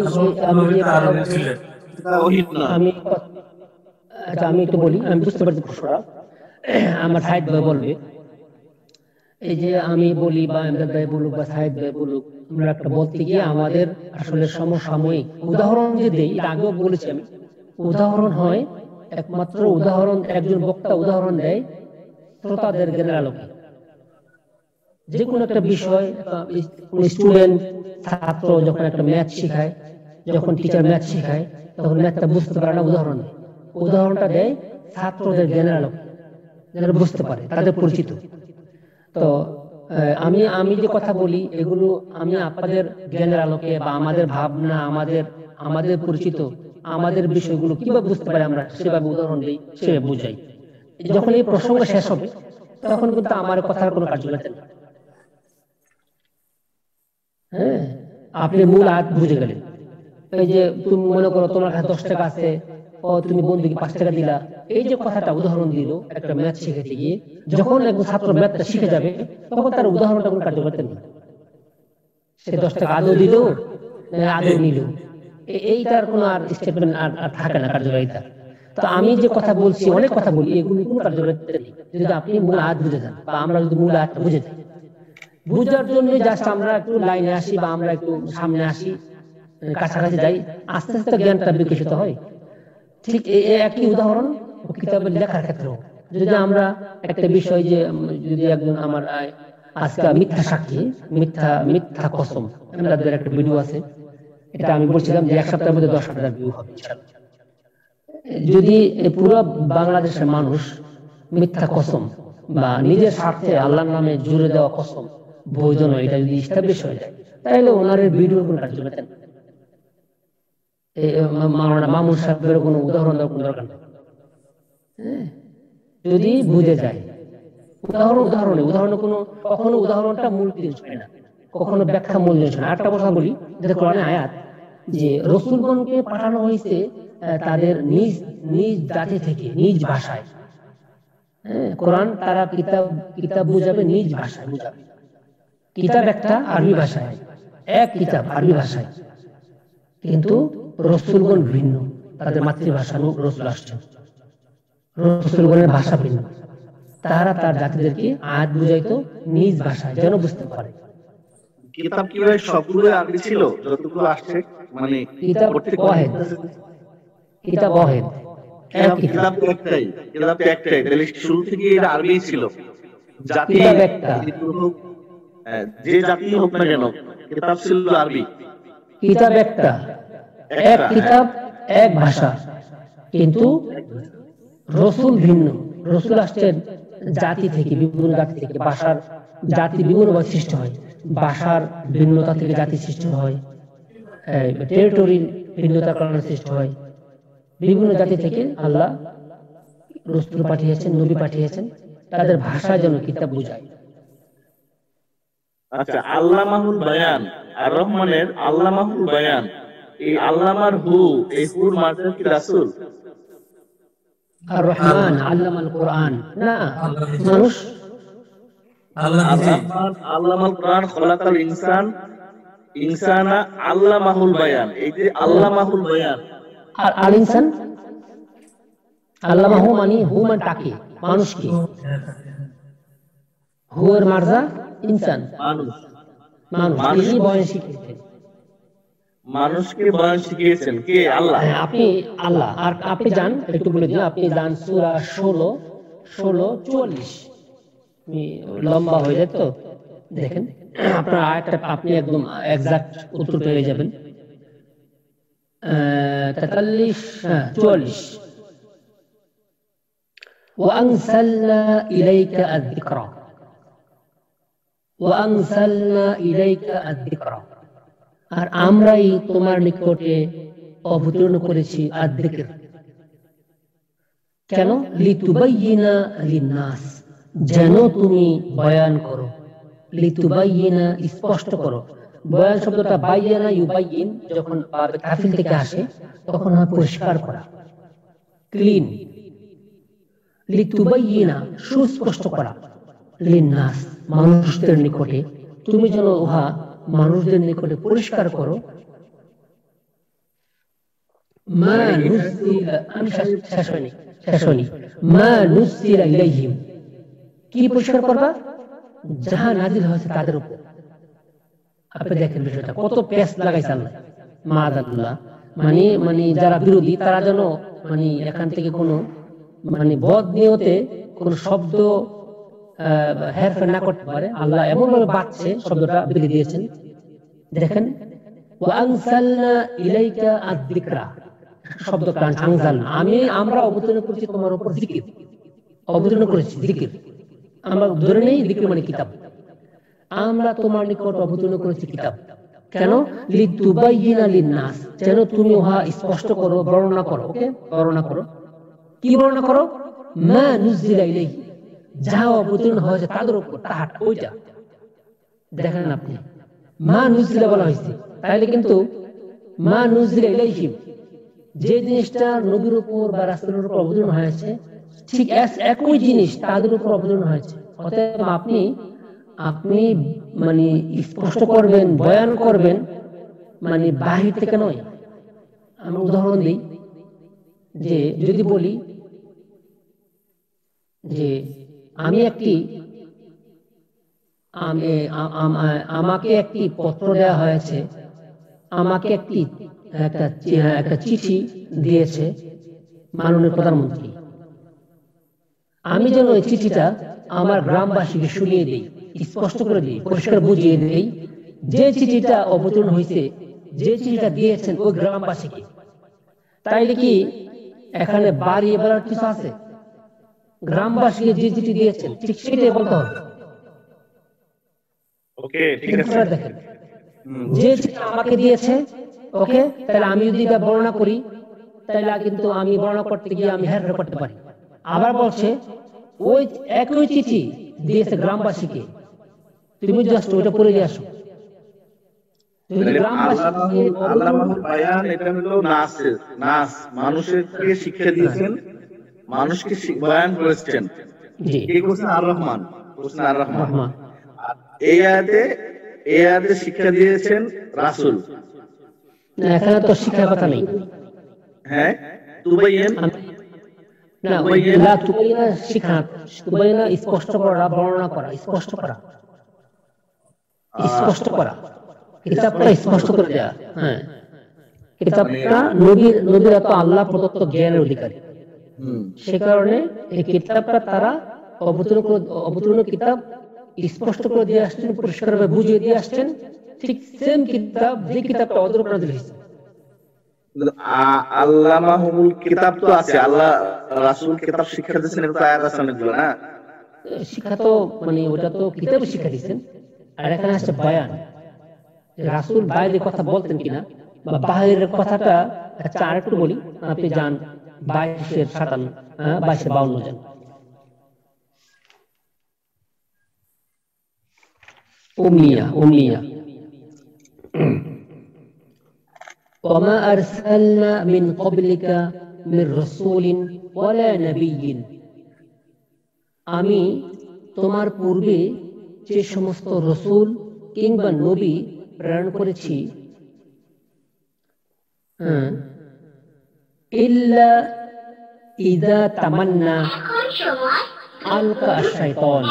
আমি একটু বলি, আমি বুঝতে পারছি প্রশ্নটা, আমার সাহেদ ভাই বলবে। এই যে আমি বলি বা এমদাদ ভাই বলুক বা সাহেদ ভাই বলুক, আমরা একটা বলতে গিয়ে আমাদের আসলে সমসাময়িক উদাহরণ যে দেই, এর আগেও বলেছি আমি, উদাহরণ হয় একমাত্র উদাহরণ, একজন বক্তা উদাহরণ দেয় শ্রোতাদের জ্ঞানের আলোকে। যে কোনো একটা বিষয়, স্টুডেন্ট ছাত্র যখন একটা ম্যাথ শেখায়, যখন টিচার ম্যাথ শেখায়, তখন ম্যাথটা বুঝতে পারে না, উদাহরণটা দেয় ছাত্রদের জ্ঞানের আলোকে, যারা বুঝতে পারে, তাদের পরিচিত। তো আমি যে কথা বলি এগুলো আমি আপনাদের জ্ঞানের আলোকে বা আমাদের ভাবনা, আমাদের পরিচিত, আমাদের বিষয়গুলো কিভাবে বুঝতে পারি আমরা, সেভাবে উদাহরণ দিই, সেভাবে বুঝাই। যখন এই প্রসঙ্গ শেষ হবে তখন কিন্তু আমার কথার কোনো কার্যকারিতা নেই। হ্যাঁ, আপনি মূল আয়াত বুঝে গেলেন। এই যে তুমি মনে করো তোমার কাছে 10 টাকা আছে, ও তুমি বন্ধুকে 5 টাকা দিলা, এই যে কথাটা উদাহরণ দিল একটা ম্যাথ শিখাতে গিয়ে, যখন একজন ছাত্র ম্যাথটা শিখে যাবে তখন তার উদাহরণটা কোনো কার্যকর নেই। সে 10 টাকা আদৌ দিল না আদৌ নিল, এইটার কোনো আর স্টেটমেন্ট আর থাকে না কার্যকারিতা। তো আমি যে কথা বলছি, অনেক কথা বলি, এগুলি কোনো কার্যকারিতা নেই যদি আপনি মূল আয়াত বুঝে যান, বা আমরা যদি মূল আয়াতটা বুঝে যাই। বুঝার জন্য জাস্ট আমরা একটু লাইনে আসি বা আমরা একটু সামনে আসি, কাছাকাছি যাই, আস্তে আস্তে জ্ঞানটা বিকশিত হয়। ঠিক এই একই উদাহরণ কিতাবের লেখার ক্ষেত্রেও। যদি আমরা একটা বিষয় যে যদি একজন আমার আজকে মিথ্যা সাক্ষী, মিথ্যা কসম, আমাদের একটা ভিডিও আছে, এটা আমি বলছিলাম যে 1 সপ্তাহের মধ্যে 10,000 ভিউ হবে ইনশাআল্লাহ। যদি পুরো বাংলাদেশের মানুষ মিথ্যা কসম বা নিজের স্বার্থে আল্লাহর নামে জুড়ে দেওয়া কসম বৈধ নয়, এটা যদি এস্টাবলিশ হয়ে যায়, তাহলে ওনার ভিডিওর কোনো কার্যকারিতা নেই। মাওলানা মামুন সাহেবের কোনো উদাহরণ দেওয়ার কোনো দরকার নেই। যদি বুঝে যায় উদাহরণে কোনো কখনো উদাহরণটা মূল জিনিস হয় না, কখনো ব্যাখ্যা মূল জিনিস হয় না। একটা কথা বলি, যেটা কোরআনে আয়াত, যে রাসূলগণকে পাঠানো হয়েছে তাদের নিজ নিজ জাতি থেকে, নিজ ভাষায়। কোরআন তারা কিতাব বুঝাবে, নিজ ভাষায় বুঝাবে। কিতাব একটা আরবি ভাষায়, এক কিতাব আরবি ভাষায়, কিন্তু রাসূলগণ ভিন্ন, তাদের মাতৃভাষা রাসূল আসছেন, রাসূলগণের ভাষা ভিন্ন। তারা তার জাতিদেরকে আয়াত বুঝাইতো নিজ ভাষায়, যেন বুঝতে পারে। কিতাব কি ভাই সবগুলো আরবি ছিল যতগুলো আসছে? মানে কিতাব ওয়াহিদ, কিতাব ওয়াহিদ, কিতাব একটাই, তাহলে শুরু থেকে এটা আরবি ছিল। জাতি একটা, যে জাতি হোক না কেন, কিতাব ছিল আরবি। কিতাব একটা, এক কিতাব এক ভাষা, কিন্তু রাসূল ভিন্ন। রাসূল আসছেন জাতি থেকে, বিভিন্ন জাতি থেকে, ভাষার জাতি বিভিন্নভাবে সৃষ্টি হয়, ভাষার ভিন্নতা থেকে জাতি সৃষ্টি হয়, টেরিটরির ভিন্নতার কারণে সৃষ্টি হয়। বিভিন্ন জাতি থেকে আল্লাহ রাসূল পাঠিয়েছেন, নবী পাঠিয়েছেন, তাদের ভাষা যেন কিতাব বুঝায়। আচ্ছা, আল্লামাহুল বায়ান, আর রহমানের আল্লামাহুল বায়ান, এই আল্লামার হু, এই হুর মাঝে কি রাসূল? আর রহমান আল্লামাল কোরআন, না মানুষ। আল্লামাল কোরআন, খলাকাল ইনসানা আল্লামাহুল বায়ান, এই যে আল্লামাহুল বায়ান আর আল ইনসান, আল্লামাহু মানে হু মানে তাকে, মানুষকে, হু এর মারজা ইনসান, মানুষ বয়ান শিখিয়েছেন, মানুষকে বয়ান শিখিয়েছেন কে? আল্লাহ। আপনি আল্লাহ। আর আপনি যান, একটু বলে দিন, আপনি যান সূরা 16:44, লম্বা হয়ে যায় তো দেখেন, আপনার আয়াতটা আপনি একদম এক্সাক্ট উত্তর পেয়ে যাবেন। 44 وأنزلنا إليك الذكرى وأنزلنا إليك الذكرى, আর আমরাই তোমার নিকটে অবতীর্ণ করেছি আয-যিকর। কেন? লিতুবাইয়িনা লিন-নাস, যেন তুমি বয়ান করো, লিতুবাইয়িনা স্পষ্ট করো। বয়ান শব্দটা বাইয়ানা ইউবাইয়িন যখন তাফিল থেকে আসে তখন হয় পরিষ্কার করা, ক্লিন। লিতুবাইয়িনা সুস্পষ্ট করা, লিন-নাস মানুষদের নিকটে, তুমি যেন উহা মানুষদের নিকটে পরিষ্কার করো। মা নুজিলা, আমি শেষ হয়নি, মা নুজিলা ইলাইহিম, কি পরিষ্কার করবা? যাহা নাজিল হয়েছে তাদের উপর। আপনি দেখেন বিষয়টা কত পেস লাগাইছে আল্লাহ, মাআযাল্লাহ। মানে যারা বিরোধী তারা যেন মানে এখান থেকে কোনো মানে বদ নিয়তে কোন শব্দ হেরফের না করতে পারে, আল্লাহ এমন ভাবে বাঁচছে, শব্দটা বেরিয়ে দিয়েছেন। দেখেন, ওয়া আনসালনা ইলাইকা আয-যিকরা, শব্দটা আনজালনা, আমরা অবতীর্ণ করেছি তোমার উপর জিকির, অবতীর্ণ করেছি জিকির। আমরা ধরে নেই জিকির মানে কিতাব, আমরা তোমার নিকট অবতীর্ণ করেছি কিতাব। কেন? লিতুবাইয়িনা লিন-নাস, যেন তুমি উহা স্পষ্ট করো, বর্ণনা করো। ওকে, বর্ণনা করো। কি বর্ণনা করো? মা নুজিলা ইলাইহি, যাহা অবতীর্ণ হয়েছে তাদের উপর, তাহাটা, ওইটা। দেখেন আপনি, মা নুজিলা বলা হয়েছে, তাহলে কিন্তু মা নুজিলা ইলাইহিম, যে জিনিসটা নবীর উপর বা রাসূলের উপর অবতীর্ণ হয়েছে ঠিক একই জিনিস তাদের উপর অবতীর্ণ হয়েছে। অতএব আপনি মানে স্পষ্ট করবেন, বয়ান করবেন, মানে বাহির থেকে নয়। আমি উদাহরণ দিই, যে যদি বলি যে আমাকে একটি পত্র দেওয়া হয়েছে, আমাকে একটা চিঠি দিয়েছে মাননীয় প্রধানমন্ত্রী, আমি যেন ওই চিঠিটা আমার গ্রামবাসীকে শুনিয়ে দিই, স্পষ্ট করে দিই, পরিষ্কার বুঝিয়ে দিই যে চিঠিটা অবতীর্ণ হয়েছে, যে চিঠিটা দিয়েছেন ওই গ্রামবাসীকে। তাইলে কি এখানে বাড়িয়ে বলার কিছু আছে? গ্রামবাসীকে যে চিঠি দিয়েছেন ঠিক সেটাই বলতে হবে। ওকে, ঠিক আছে। দেখেন, যে চিঠি আমাকে দিয়েছে, ওকে, তাহলে আমি যদি এটা বর্ণনা করি, তাহলে কিন্তু আমি বর্ণনা করতে গিয়ে আমি হেরফের করতে পারি। আবার বলছে ওই একই চিঠি দিয়েছে গ্রামবাসীকে, তুমি জাস্ট ওইটা পড়ে দিয়ে আসো। আল্লামাহুল বায়ান এটা হলো নাস, মানুষকে শিক্ষা দিয়েছেন, মানুষকে বয়ান করেছেন। কে করছেন? আর রহমান। এই আয়াতে শিক্ষা দিয়েছেন রাসূল। এখানে তো শিক্ষার কথা নেই। হ্যাঁ, তুবাইয়ান না, লা তুবাইয়ানা শিক্ষা, তুবাইয়ানা স্পষ্ট করা, বর্ণনা করা, স্পষ্ট করা, কিতাবটা স্পষ্ট করে দেয়া। হ্যাঁ, কিতাবটা নবীরা তো আল্লাহ প্রদত্ত জ্ঞানের অধিকারী, সে কারণে এই কিতাবটা তারা অবতীর্ণ কিতাব স্পষ্ট করে দিয়ে আসছেন, পরিষ্কারভাবে বুঝিয়ে দিয়ে আসছেন। ঠিক সেম কিতাব, যে কিতাবটা অদূর নাযিল হয়েছে। আল্লামাহুল কিতাব তো আছে, আল্লাহ রাসূল কিতাব শিক্ষা দিয়েছেন, এটা তো আয়াত আছে অনেকগুলো না? শিক্ষা তো মানে ওটা তো কিতাবে শিক্ষা দিয়েছেন। আর এখানে আছে বয়ান, রাসূল বাইরের কথা বলতেন কিনা বা বাহিরের কথাটা। আচ্ছা, আর একটু বলি, আপনি যান 22-52 যান। উমিয়া ওমা আরসালনা মিন ক্বাবলিকা মির রাসূলিন ওয়ালা নাবিয়্যিন, আমি তোমার পূর্বে যে সমস্ত রাসূল কিংবা নবী প্রেরণ করেছি, ইল্লা ইযা তামান্না আলকা আশ-শাইতান।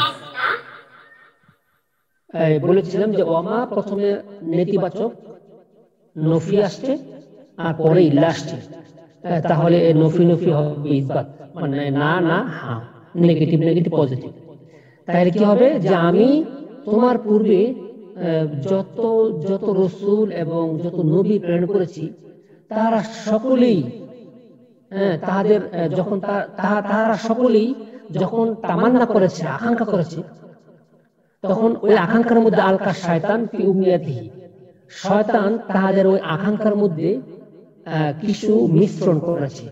বলেছিলাম যে ওমা প্রথমে নেতিবাচক, নফি আসছে, আর পরে ইল্লা আসছে। তাহলে নফি হবে ইসবাত, মানে না হ্যাঁ, নেগেটিভ পজিটিভ। তাহলে কি হবে? যে আমি তোমার পূর্বে যত রাসূল এবং যত নবী প্রেরণ করেছি, তারা সকলেই তারা সকলেই যখন তামান্না করেছে, আকাঙ্ক্ষা করেছে, তখন ওই আকাঙ্ক্ষার মধ্যে আলকা শয়তান ফি উমিয়াতিহি, শয়তান তাদের ওই আকাঙ্ক্ষার মধ্যে কিছু মিশ্রণ করেছে।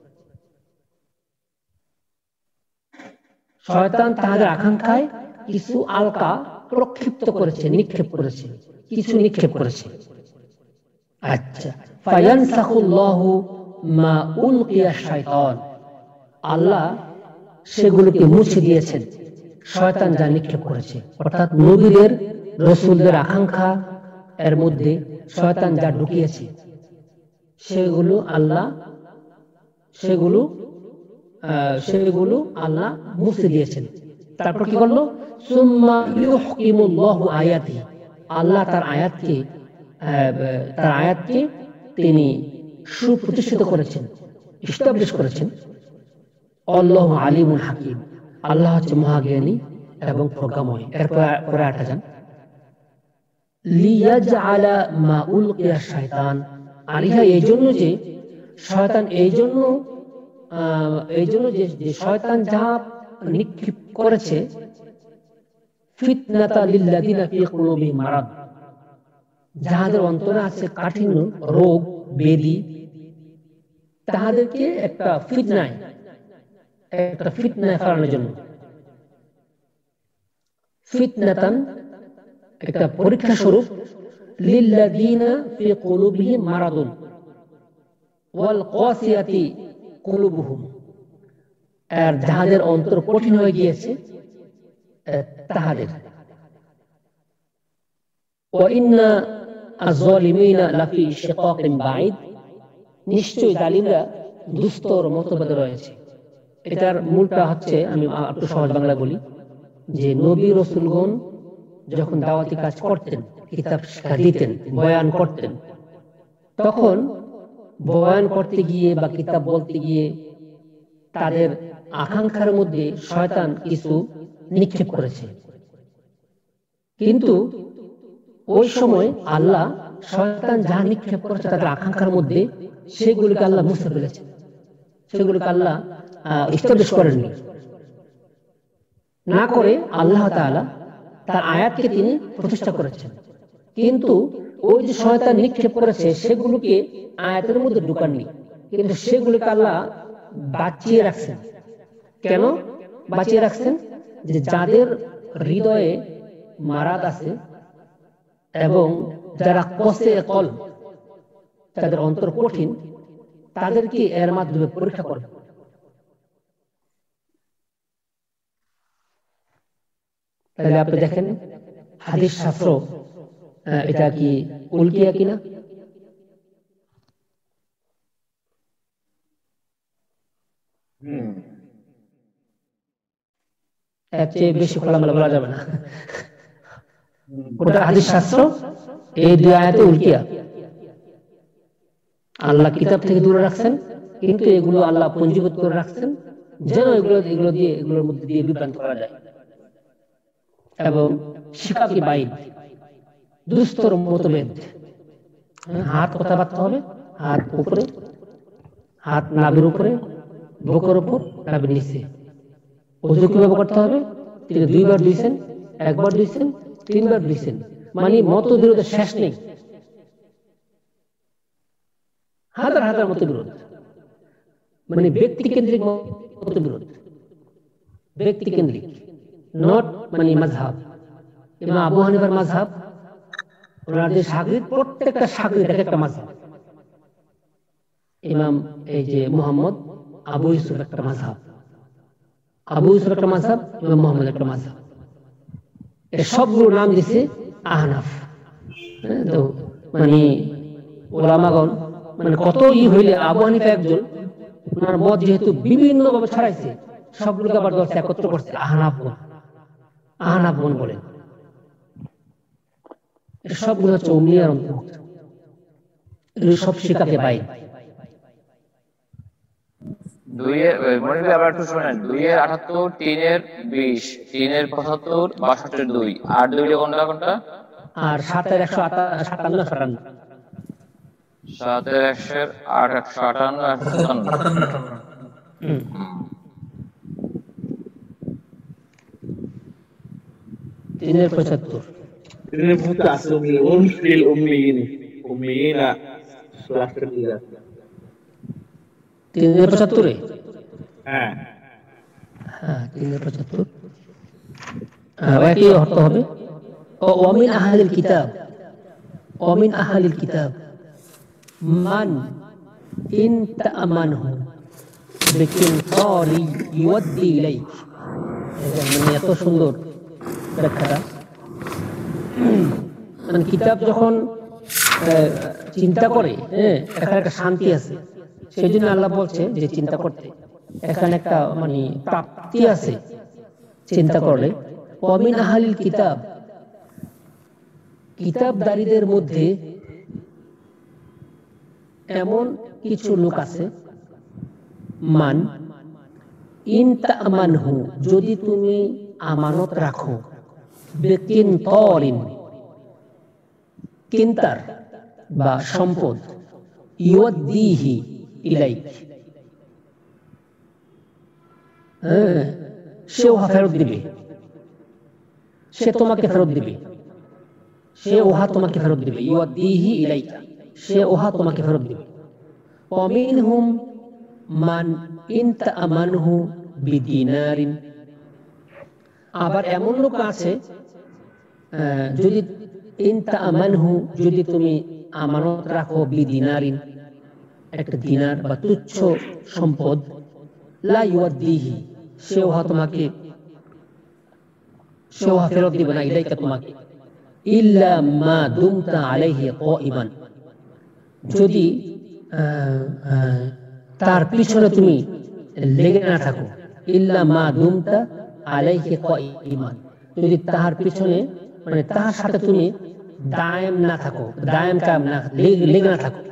শয়তান তাদের আকাঙ্ক্ষায় কিছু আলকা প্রক্ষিপ্ত করেছে, নিক্ষেপ করেছে। আচ্ছা, ফায়ানসাখুল্লাহু মা উলকিয়া শাইতান, আল্লাহ সেগুলোকে মুছে দিয়েছেন শয়তান যা নিক্ষেপ করেছে। অর্থাৎ নবীদের, রাসূলদের আকাঙ্ক্ষা এর মধ্যে শয়তান যা ঢুকিয়েছে, সেগুলো আল্লাহ মুছে দিয়েছেন। তারপর কি করলো? সুম্মা ইউহকিমুল্লাহু আয়াতিহি, আল্লাহ তার আয়াতকে তিনি সুপ্রতিষ্ঠিত করেছেন, এস্টাবলিশ করেছেন। আল্লাহু আলিমুল হাকিম, আল্লাহ হচ্ছে মহাজ্ঞানী এবং প্রজ্ঞাময়। এরপরে আটা যান, লিয়াজআলা মা উলকিয়া শাইতান, আর ইহা এই জন্য যে শয়তান যে শয়তান যা নিক্ষেপ করেছে, ফিতনাতা লিল্লাযিনা ফি কুলুবিহিম মারাদ, যাদের অন্তরে আছে কাঠিন্য, রোগ ব্যাধি, তাদেরকে একটা ফিতনায় ফেলানোর জন্য। ফিতনাতান একটা পরীক্ষা স্বরূপ, লিল্লাযিনা ফি কুলুবিহিম মারাদুন, ওয়াল কাসিয়াতি কুলুবুহুম, আর যাহাদের অন্তর কঠিন হয়ে গিয়েছে তাহাদের। ওয়া ইন্না আয-যালিমিনা লাফি শিকাকিন বাঈদ, নিশ্চয়ই জালিমরা দুস্তর মতভেদে রয়েছে। এটার মূলটা হচ্ছে, আমি একটু সহজ বাংলা বলি, যে নবী রাসূলগণ যখন দাওয়াতি কাজ করতেন, কিতাব শিক্ষা দিতেন, বয়ান করতেন, তখন বয়ান করতে গিয়ে বা কিতাব বলতে গিয়ে তাদের আকাঙ্ক্ষার মধ্যে শয়তান কিছু নিক্ষেপ করেছে। কিন্তু ওই সময় আল্লাহ শয়তান যাহা নিক্ষেপ করেছে তাদের আকাঙ্ক্ষার মধ্যে, সেগুলিকে আল্লাহ মুছে ফেলেছে, সেগুলিকে আল্লাহ এস্টাবলিশ করেননি। না করে আল্লাহ তাআলা তার আয়াতকে তিনি প্রতিষ্ঠা করেছেন। কিন্তু ওই যে শয়তান নিক্ষেপ করেছে সেগুলোকে আয়াতের মধ্যে ঢুকাননি, কিন্তু সেগুলিকে আল্লাহ বাঁচিয়ে রাখছেন। কেন বাঁচিয়ে রাখছেন? যে যাদের হৃদয়ে মারাদ আছে এবং যারা কসে কল, তাদের অন্তর কঠিন, তাদেরকে এর মাধ্যমে পরীক্ষা করে। তাহলে আপনি দেখেন হাদিস শাস্ত্র এটা কি উল্কিয়া কিনা? এর চেয়ে বেশি খোলামেলা বলা যাবে না। ওটা হাদিস শাস্ত্র, এই দুই আয়াতে উল্কিয়া। আল্লাহ কিতাব থেকে দূরে রাখছেন, কিন্তু এগুলো আল্লাহ পঞ্জীভূত করে রাখছেন যেন এগুলোর মধ্যে দিয়ে বিভ্রান্ত করা যায়। এবং শিকাকি বাইদ, দুস্তর মতভেদ, হাত কথাবার্তা হবে, হাত উপরে, হাত নাভির উপরে, বুকের উপর, নাভির নিচে। ওযু কিভাবে করতে হবে? তিনি 2 বার ধুইছেন, 1 বার ধুইছেন, 3 বার ধুইছেন, মানে মতবিরোধের শেষ নেই, হাজার হাজার মতবিরোধ, মানে ব্যক্তি কেন্দ্রিক মতবিরোধ, ব্যক্তি কেন্দ্রিক, নট মানে মাযহাব। ইমাম আবু হানিফার মাযহাব, ওনাদের শাগরিদ, প্রত্যেকটা শাগরিদ একটা মাযহাব। ইমাম এই যে মুহাম্মদ আবু ইউসুফ একটা মাযহাব, আবু ইউসুফ একটা মাযহাব, ইমাম মুহাম্মদ একটা মাযহাব। এই সবগুলো নাম দিছে আহনাফ। তো মানে ওলামাগণ মানে কত হইলে আবু হানিফা একজন, ওনার মত যেহেতু বিভিন্ন ভাবে ছড়াইছে, সবগুলোকে আবার ধরছে, একত্র করছে আহনাফগণ বলে। সবগুলো হচ্ছে উম্মিয়ার অন্তর্ভুক্ত, এগুলো সব শিকাকে বাইদ। 2 এর মনে হয় আবার একটু শুনেন, 2 এর 78, 3 এর 20, 3 এর 75, 62 এর 2, আর 2 এর কোনটা কোনটা? আর 7 এর 157, 57। 7 এর 100, 8, 158, 157। 3 এর 75। Ini buta ummiun fil ummiina selasa dia. 3 এর 75 হ্যাঁ, 3 এর 75 একই অর্থ হবে। ওয়ামিন আহলিল কিতাব, ওয়ামিন আহলিল কিতাব মান ইন তা'মানহু বিকিনতারি ইউদ্দি ইলাইক। মানে এত সুন্দর ব্যাখ্যাটা। মানে কিতাব যখন চিন্তা করে, এখানে একটা শান্তি আছে, সেই জন্য আল্লাহ বলছে যে চিন্তা করতে, এখানে একটা মানে প্রাপ্তি আছে চিন্তা করলে। ওয়ামিন আহলিল কিতাব, কিতাবদারীদের মধ্যে এমন কিছু লোক আছে, মান ইন তা'মানহু, যদি তুমি আমানত রাখো, বিকিনতারিন, কিন্তার বা সম্পদ, ইউদ্দিহি ইলাইক, সে উহা ফেরত দিবে, সে তোমাকে ফেরত দিবে, সে উহা তোমাকে ফেরত দিবে, ইউদ্দিহি ইলাইকা, সে উহা তোমাকে ফেরত দিবে। ওয়ামিনহুম মান ইন তা'মানহু বিদিনারিন, আবার এমন লোক আছে যদি ইন তা'মানহু, যদি তুমি আমানত রাখো বিদিনারিন, একটা দিনার বা তুচ্ছ সম্পদ, লা ইউয়াদ্দিহি, সে উহা ফেরত দিবে না, ইলাইকা তোমাকে, ইল্লা মা দুমতা আলাইহি কাইমান, যদি তার পিছনে তুমি লেগে না থাকো, ইল্লা মা দুমতা আলাইহি কাইমান, যদি তাহার পিছনে মানে তাহার সাথে তুমি দায়েম না থাকো, দায়েম কায়েম না, লেগে না থাকো।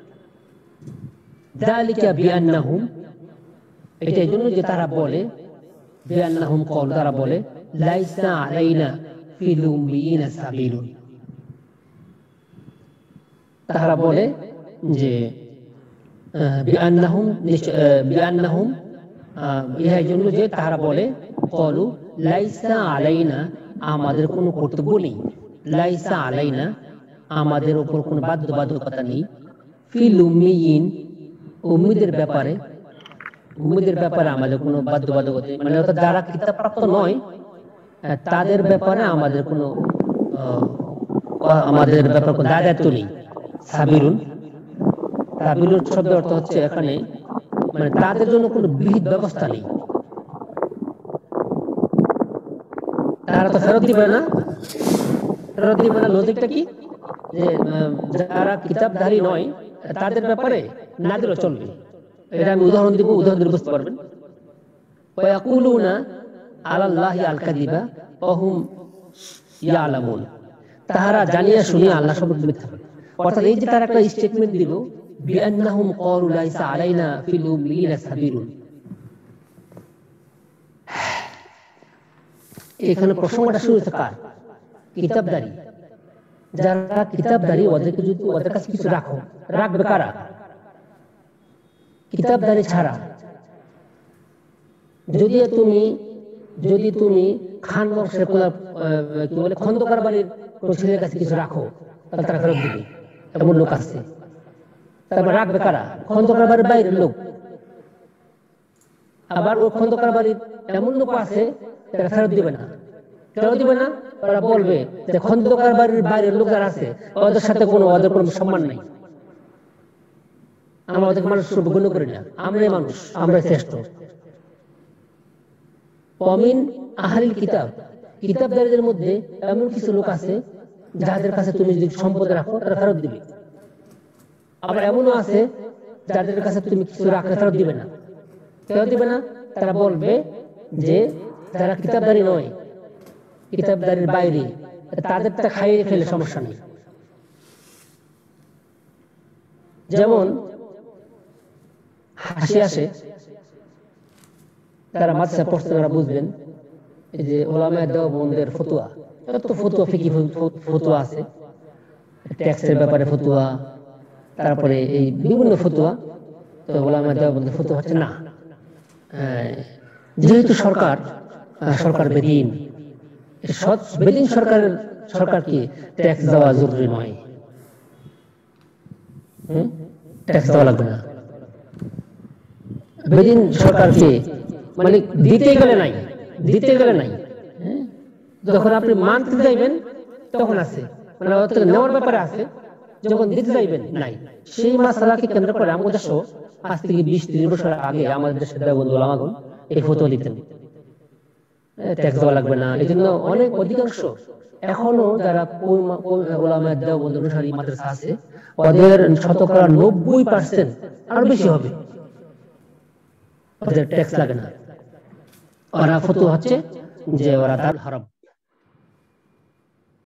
যালিকা বিআন্নাহুম, এটা এই জন্য যে তারা বলে, বিআন্নাহুম কওল, তারা বলে লাইসা আলাইনা ফিল উম্মিয়িনা সাবিলুন, তারা বলে যে বিআন্নাহুম এই জন্য যে তারা বলে কলু লাইসা আলাইনা, আমাদের কোনো কর্তব্য নেই, লাইসা আলাইনা, আমাদের উপর কোনো বাধ্যবাধকতা নেই, ফিল উম্মিয়িন, উম্মিদের ব্যাপারে আমাদের কোনো বাধ্যবাধকতা নেই, মানে অর্থাৎ যারা কিতাব প্রাপ্ত নয় তাদের ব্যাপারে আমাদের কোনো দায়িত্ব নেই। সাবিরুন, সাবিরুন শব্দের অর্থ হচ্ছে এখানে মানে তাদের জন্য কোনো বিহিত ব্যবস্থা নেই, তারা তো ফেরত দিবে না। লজিকটা কি, যে যারা কিতাবধারী নয় তাদের ব্যাপারে না দিলেও চলবে। এটা আমি উদাহরণ দিব, উদাহরণ দিলে বুঝতে পারবেন। ওয়ায়াকুলুনা আলাল্লাহি আল কাযিবা ওয়া হুম ইয়ালামুন, তাহারা জানিয়া শুনিয়া আল্লাহ সম্পর্কে মিথ্যা বলে। অর্থাৎ এই যে তারা একটা স্টেটমেন্ট দিল, বিআন্নাহুম ক্বালু লাইসা আলাইনা ফিল উম্মিয়িনা সাবিলুন, এখানে প্রসঙ্গটা শুরু হচ্ছে কার? কিতাবদারি। যারা কিতাবদারি ওদেরকে যদি ওদের কাছে কিছু রাখবে কারা? কিতাবদারি ছাড়া। যদি তুমি খান বংশের কোন কি বলে খন্দকার বাড়ির কোন ছেলের কাছে কিছু রাখো, তাহলে তারা ফেরত দিবে, এমন লোক আছে। তারপর রাখবে কারা? খন্দকার বাড়ির বাইরের লোক। আবার ওই খন্দকার বাড়ির এমন লোক আছে তারা ফেরত দিবে না। ওরা বলবে যে খন্দকার বাড়ির বাইরের লোক যারা আছে ওদের সাথে ওদের কোনো সম্মান নাই, আমরা ওদের মানুষ গণ্য করি না, আমরাই মানুষ, আমরাই শ্রেষ্ঠ। ওয়ামিন আহলিল কিতাব, কিতাবদারীদের মধ্যে এমন কিছু লোক আছে যাদের কাছে তুমি যদি সম্পদ রাখো তারা ফেরত দিবে। আবার এমনও আছে যাদের কাছে তুমি কিছু রাখলে ফেরত দিবে না। তারা বলবে যে যারা কিতাবদারী নয়, কিতাবদারির বাইরে, তাদেরটা খাইয়ে ফেলে সমস্যা নেই। যেমন হাসি আসে, তারা মাদ্রাসা পড়তে তারা বুঝবেন, এই যে উলামায়ে দেওবন্দের ফতোয়া, যত ফতোয়া ফিকি ফতোয়া আছে, ট্যাক্সের ব্যাপারে ফতোয়া, তারপরে এই বিভিন্ন ফতোয়া, তো উলামায়ে দেওবন্দের ফতোয়া হচ্ছে না, যেহেতু সরকার বেদিন, সরকারকে ট্যাক্স দেওয়া জরুরি নয়, ট্যাক্স দেওয়া লাগবে না। বেদিন সরকারকে মানে দিতে গেলে নাই, যখন আপনি মানতে যাইবেন তখন আছে, মানে নেওয়ার ব্যাপারে আছে, যখন দিতে যাইবেন নাই। সেই মাসালাকে কেন্দ্র করে আমাদের দেশ আজ থেকে 20-30 বছর আগে আমাদের দেশের দেওবন্দ উলামাগণ এই ফতোয়া দিতেন, ট্যাক্স দেওয়া লাগবে না। এই জন্য অনেক অধিকাংশ এখনো যারা উলামায়ে দেওবন্দ অনুসারী মাদ্রাসা আছে, ওদের শতকরা 90% আর বেশি হবে, ওদের ট্যাক্স লাগে না। ওরা ফতোয়া হচ্ছে যে ওরা দারুল হারাম,